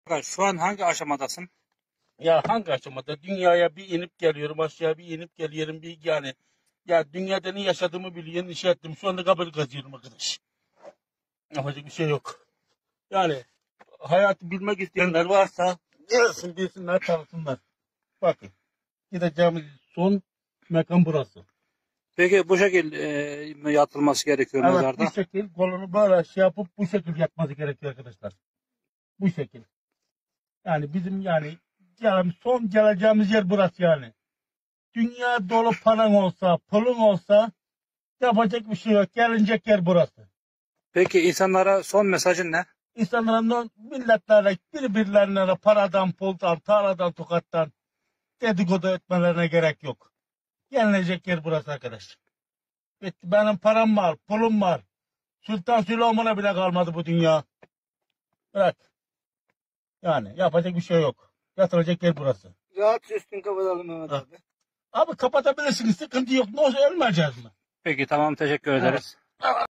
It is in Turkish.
Şu an hangi aşamadasın? Ya hangi aşamada? Dünyaya bir inip geliyorum, aşağı bir inip geliyorum. Bir yani ya dünyada ne yaşadığımı biliyorum, iş ettim. Şu anda kabul kazıyorum arkadaş. Yapacak bir şey yok. Yani hayatı bilmek isteyenler varsa gelsin bilsinler, tanısınlar. Bakın gideceğimiz son mekan burası. Peki bu şekil mi yatılması gerekiyor Evet, mezarda? bu şekil kolunu böyle şey yapıp bu şekil yapması gerekiyor arkadaşlar. Bu şekil. Yani bizim yani son geleceğimiz yer burası yani. Dünya dolu paran olsa, pulun olsa yapacak bir şey yok. Gelinecek yer burası. Peki insanlara son mesajın ne? İnsanların milletlerle birbirlerine paradan, puldan, taradan, tokattan dedikodu etmelerine gerek yok. Gelinecek yer burası arkadaş. Benim param var, pulum var. Sultan Süleyman'a bile kalmadı bu dünya. Bırak. Yani yapacak bir şey yok. Yatıracak yer burası. Rahat üstün kapatalım Mehmet abi. Abi kapatabilirsiniz. Sıkıntı yok. Ne olsa ölmeyeceğiz mi? Peki tamam, teşekkür ederiz.